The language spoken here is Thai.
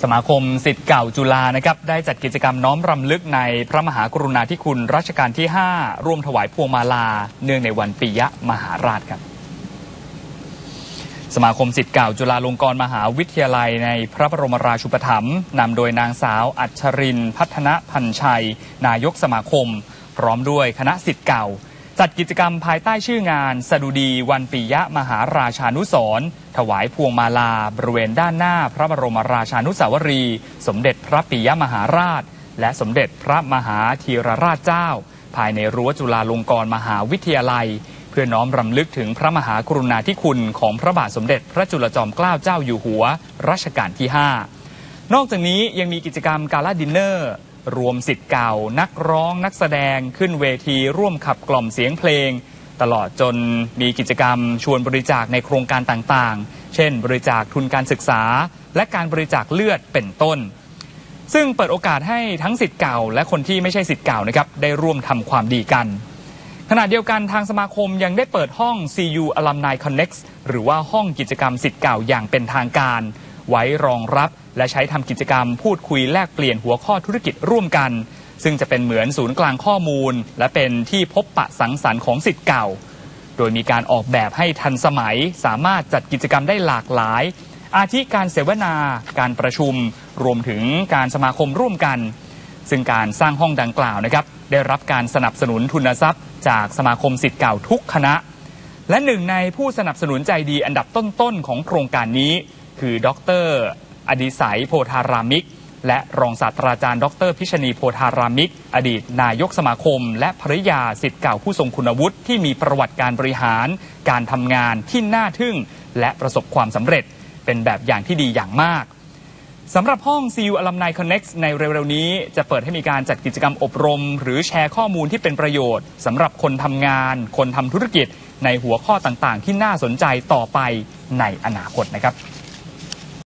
สมาคมศิษย์เก่าจุฬานะครับได้จัดกิจกรรมน้อมรำลึกในพระมหากรุณาธิคุณรัชกาลที่ 5 ร่วมถวายพวงมาลาเนื่องในวันปิยมหาราชครับสมาคมศิษย์เก่าจุฬาลงกรณ์มหาวิทยาลัยในพระบรมราชูปถัมภ์นำโดยนางสาวอัชรินทร์พัฒนพันชัยนายกสมาคมพร้อมด้วยคณะศิษย์เก่าจัดกิจกรรมภายใต้ชื่องานสดุดีวันปิยมหาราชานุสรณ์ถวายพวงมาลาบริเวณด้านหน้าพระบรมราชานุสาวรีย์สมเด็จพระปิยมหาราชและสมเด็จพระมหาธีรราชเจ้าภายในรั้วจุฬาลงกรณ์มหาวิทยาลัยเพื่อน้อมรำลึกถึงพระมหากรุณาธิคุณของพระบาทสมเด็จพระจุลจอมเกล้าเจ้าอยู่หัวรัชกาลที่ 5นอกจากนี้ยังมีกิจกรรมกาลาดินเนอร์รวมศิษย์เก่านักร้องนักแสดงขึ้นเวทีร่วมขับกล่อมเสียงเพลงตลอดจนมีกิจกรรมชวนบริจาคในโครงการต่างๆเช่นบริจาคทุนการศึกษาและการบริจาคเลือดเป็นต้นซึ่งเปิดโอกาสให้ทั้งศิษย์เก่าและคนที่ไม่ใช่ศิษย์เก่านะครับได้ร่วมทำความดีกันขณะเดียวกันทางสมาคมยังได้เปิดห้อง CU Alumni Connect หรือว่าห้องกิจกรรมศิษย์เก่าอย่างเป็นทางการไว้รองรับและใช้ทำกิจกรรมพูดคุยแลกเปลี่ยนหัวข้อธุรกิจร่วมกันซึ่งจะเป็นเหมือนศูนย์กลางข้อมูลและเป็นที่พบปะสังสรรค์ของศิษย์เก่าโดยมีการออกแบบให้ทันสมัยสามารถจัดกิจกรรมได้หลากหลายอาทิการเสวนาการประชุมรวมถึงการสมาคมร่วมกันซึ่งการสร้างห้องดังกล่าวนะครับได้รับการสนับสนุนทุนทรัพย์จากสมาคมศิษย์เก่าทุกคณะและหนึ่งในผู้สนับสนุนใจดีอันดับต้นๆของโครงการนี้คือดร.อดิศัยโพธารามิกและรองศาสตราจารย์ดร.พิชณีโพธารามิกอดีตนายกสมาคมและภริยาศิษย์เก่าผู้ทรงคุณวุฒิที่มีประวัติการบริหารการทำงานที่น่าทึ่งและประสบความสำเร็จเป็นแบบอย่างที่ดีอย่างมากสำหรับห้อง CU Alumni Connect ในเร็วๆนี้จะเปิดให้มีการจัดกิจกรรมอบรมหรือแชร์ข้อมูลที่เป็นประโยชน์สำหรับคนทำงานคนทำธุรกิจในหัวข้อต่างๆที่น่าสนใจต่อไปในอนาคตนะครับ